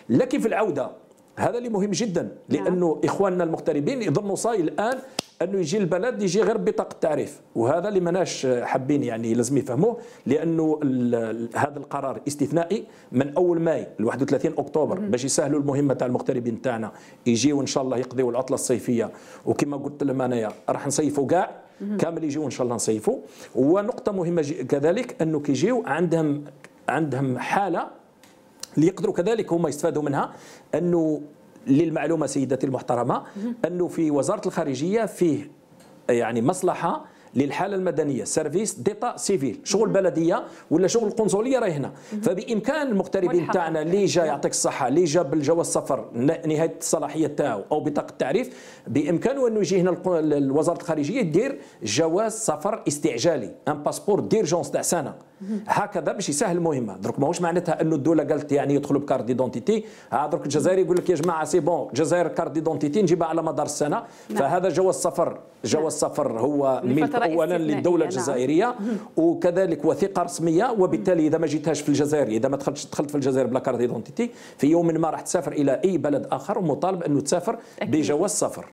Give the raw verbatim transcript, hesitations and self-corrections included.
لكن في العوده هذا اللي مهم جدا، لانه نعم. اخواننا المغتربين يظنوا صاي الان انه يجي البلد يجي غير بطاقه تعريف، وهذا اللي ماناش حابين يعني لازم يفهموه، لانه هذا القرار استثنائي من اول ماي ل واحد وثلاثين اكتوبر باش يسهلوا المهمه تاع المغتربين تاعنا يجيو ان شاء الله يقضيوا العطله الصيفيه، وكما قلت لهم انايا راح نصيفوا كاع كامل يجيو ان شاء الله نصيفوا. ونقطه مهمه كذلك انه كيجيو عندهم عندهم حاله اللي يقدروا كذلك هم يستفادوا منها، انه للمعلومه سيدتي المحترمه انه في وزاره الخارجيه فيه يعني مصلحه للحاله المدنيه، سيرفيس ديتا سيفيل، شغل بلديه ولا شغل القنصليه راهي هنا. فبامكان المغتربين تاعنا اللي جا يعطيك الصحه اللي جا بالجواز السفر نهايه الصلاحيه تاعو او بطاقه التعريف، بامكانه انه يجي هنا وزاره الخارجيه يدير جواز سفر استعجالي، ان باسبور ديرجونس تاع سنه هكذا باش يسهل المهمه. درك ماهوش معناتها انه الدوله قالت يعني يدخلوا بكارت ديدونتيتي، درك الجزائري يقول لك يا جماعه سي بون الجزائر كارت ديدونتيتي نجيبها على مدار السنه. نعم. فهذا جواز سفر، جواز سفر هو ملك اولا للدوله الجزائريه. نعم. وكذلك وثيقه رسميه، وبالتالي اذا ما جيتهاش في الجزائر، اذا ما دخلتش دخلت في الجزائر بلا كارت ديدونتيتي، في يوم ما راح تسافر الى اي بلد اخر ومطالب انه تسافر بجواز سفر.